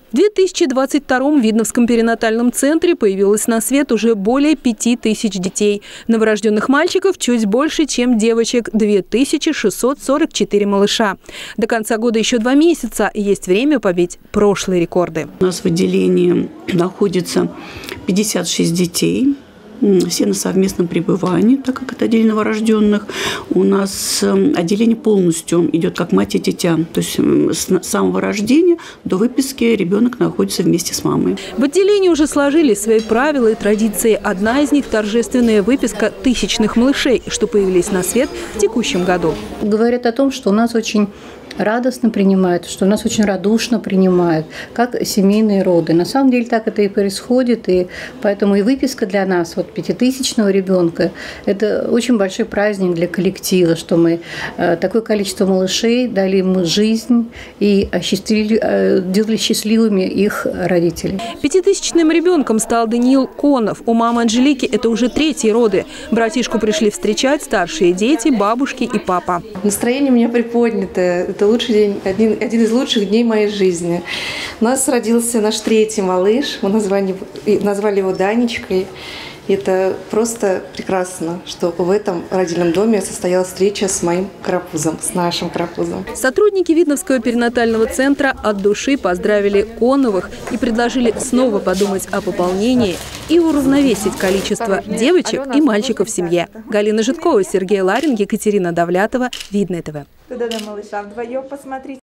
В 2022 в Видновском перинатальном центре появилось на свет уже более 5000 детей. Новорожденных мальчиков чуть больше, чем девочек – 2644 малыша. До конца года еще 2 месяца, и есть время побить прошлые рекорды. У нас в отделении находится 56 детей. Все на совместном пребывании, так как это отделение новорожденных. У нас отделение полностью идет как мать и дитя. То есть с самого рождения до выписки ребенок находится вместе с мамой. В отделении уже сложились свои правила и традиции. Одна из них – торжественная выписка тысячных малышей, что появились на свет в текущем году. Говорят о том, что у нас очень радостно принимают, что нас очень радушно принимают, как семейные роды. На самом деле так это и происходит, и поэтому и выписка для нас, вот 5000-го ребенка, это очень большой праздник для коллектива, что мы такое количество малышей дали им жизнь и делали счастливыми их родителей. 5000-ным ребенком стал Даниил Конов. У мамы Анжелики это уже 3-й роды. Братишку пришли встречать старшие дети, бабушки и папа. Настроение у меня приподнятое. Это лучший день, один из лучших дней моей жизни. У нас родился наш 3-й малыш. Мы назвали его Данечкой. Это просто прекрасно, что в этом родильном доме состоялась встреча с моим карапузом, с нашим карапузом. Сотрудники Видновского перинатального центра от души поздравили Коновых и предложили снова подумать о пополнении и уравновесить количество девочек и мальчиков в семье. Галина Житкова, Сергей Ларин, Екатерина Давлятова, Видное ТВ. Туда, малыша, вдвоем посмотрите.